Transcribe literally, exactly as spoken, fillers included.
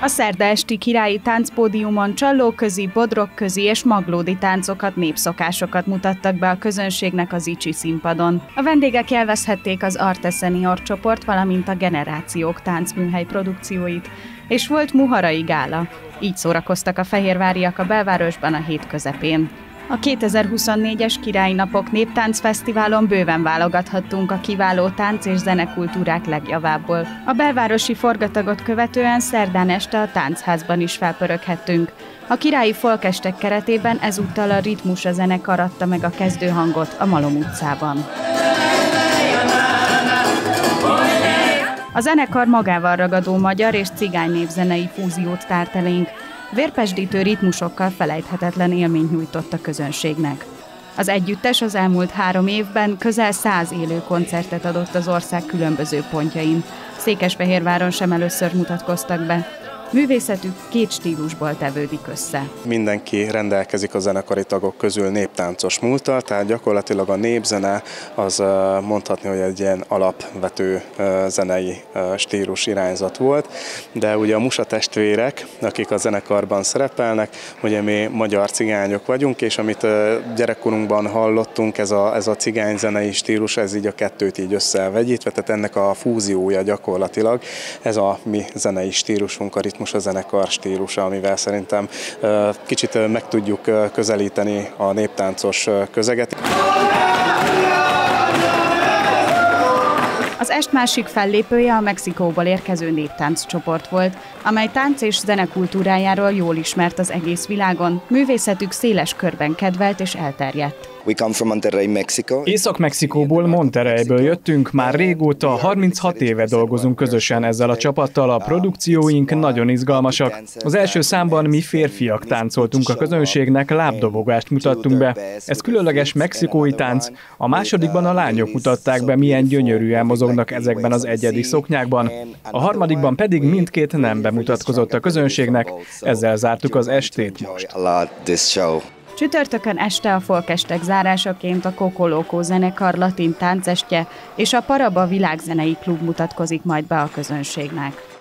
A szerda esti királyi táncpódiumon csallóközi, bodrogközi és maglódi táncokat, népszokásokat mutattak be a közönségnek az Icsi színpadon. A vendégek élvezhették az Arte Senior csoport, valamint a Generációk táncműhely produkcióit, és volt muharai gála. Így szórakoztak a fehérváriak a belvárosban a hét közepén. A kétezer-huszonnégyes Királyi Napok Néptáncfesztiválon bőven válogathattunk a kiváló tánc- és zenekultúrák legjavából. A belvárosi forgatagot követően szerdán este a Táncházban is felpöröghettünk. A királyi folkestek keretében ezúttal a Ritmus a zenekar adta meg a kezdőhangot a Malom utcában. A zenekar magával ragadó magyar és cigány népzenei fúziót tárt elénk. Vérpesdítő ritmusokkal felejthetetlen élményt nyújtott a közönségnek. Az együttes az elmúlt három évben közel száz élő koncertet adott az ország különböző pontjain. Székesfehérváron sem először mutatkoztak be. Művészetük két stílusból tevődik össze. Mindenki rendelkezik a zenekari tagok közül néptáncos múlttal, tehát gyakorlatilag a népzene az mondhatni, hogy egy ilyen alapvető zenei stílus irányzat volt, de ugye a Musa testvérek, akik a zenekarban szerepelnek, ugye mi magyar cigányok vagyunk, és amit gyerekkorunkban hallottunk, ez a, ez a cigány zenei stílus, ez így a kettőt így összevegyítve, tehát ennek a fúziója gyakorlatilag, ez a mi zenei stílusunk, a ritmus a zenekar stílusa, amivel szerintem kicsit meg tudjuk közelíteni a néptáncos közeget. Az est másik fellépője a Mexikóból érkező néptánccsoport volt, amely tánc és zenekultúrájáról jól ismert az egész világon, művészetük széles körben kedvelt és elterjedt. Észak-Mexikóból, Monterreyből jöttünk, már régóta, harminchat éve dolgozunk közösen ezzel a csapattal, a produkcióink nagyon izgalmasak. Az első számban mi férfiak táncoltunk a közönségnek, lábdobogást mutattunk be. Ez különleges mexikói tánc, a másodikban a lányok mutatták be, milyen gyönyörűen mozognak ezekben az egyedi szoknyákban. A harmadikban pedig mindkét nem bemutatkozott a közönségnek, ezzel zártuk az estét most. Csütörtökön este a folkestek zárásaként a Coco Loco zenekar latin táncestje és a Paraba világzenei klub mutatkozik majd be a közönségnek.